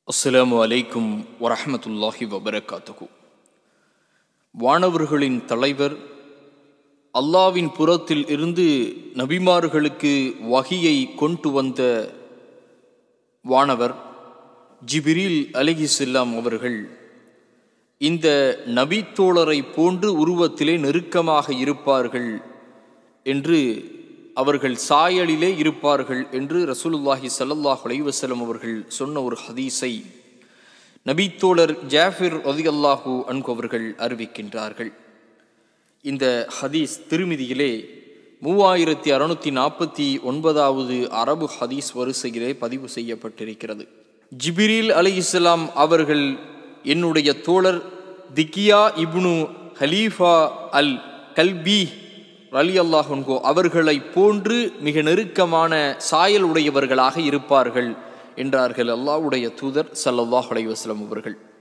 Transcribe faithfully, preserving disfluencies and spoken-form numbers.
அஸ்ஸலாமு அலைக்கும் வரஹ்மத்துல்லாஹி வபரகாத்துஹு. வானவர்களின் தலைவர், அல்லாவின் புறத்தில் இருந்து நபிமார்களுக்கு வஹியை கொண்டு வந்த வானவர் ஜிப்ரீல் அலைஹிஸ்ஸலாம் அவர்கள் இந்த நபி தோழரை போன்று உருவத்திலே நெருக்கமாக இருப்பார்கள் என்று, அவர்கள் சாயலிலே இருப்பார்கள் என்று ரசூலுல்லாஹி ஸல்லல்லாஹு அலைஹி வஸல்லம் அவர்கள் சொன்ன ஒரு ஹதீஸை நபித்தோழர் ஜாஃபிர் ரலியல்லாஹு அன்ஹு அவர்கள் அறிவிக்கின்றார்கள். இந்த ஹதீஸ் திருமிதியிலே மூவாயிரத்தி அறுநூத்தி நாற்பத்தி ஒன்பதாவது அரபு ஹதீஸ் வரிசையிலே பதிவு செய்யப்பட்டிருக்கிறது. ஜிப்ரீல் அலைஹிஸ்ஸலாம் அவர்கள் என்னுடைய தோழர் திக்கியா இப்னு ஹலீஃபா அல் கல்பி ரலியல்லாஹு அன்ஹு அவர்களை போன்று மிக நெருக்கமான சாயல் உடையவர்களாக இருப்பார்கள் என்றார்கள் அல்லாஹ்வுடைய தூதர் ஸல்லல்லாஹு அலைஹி வஸல்லம் அவர்கள்.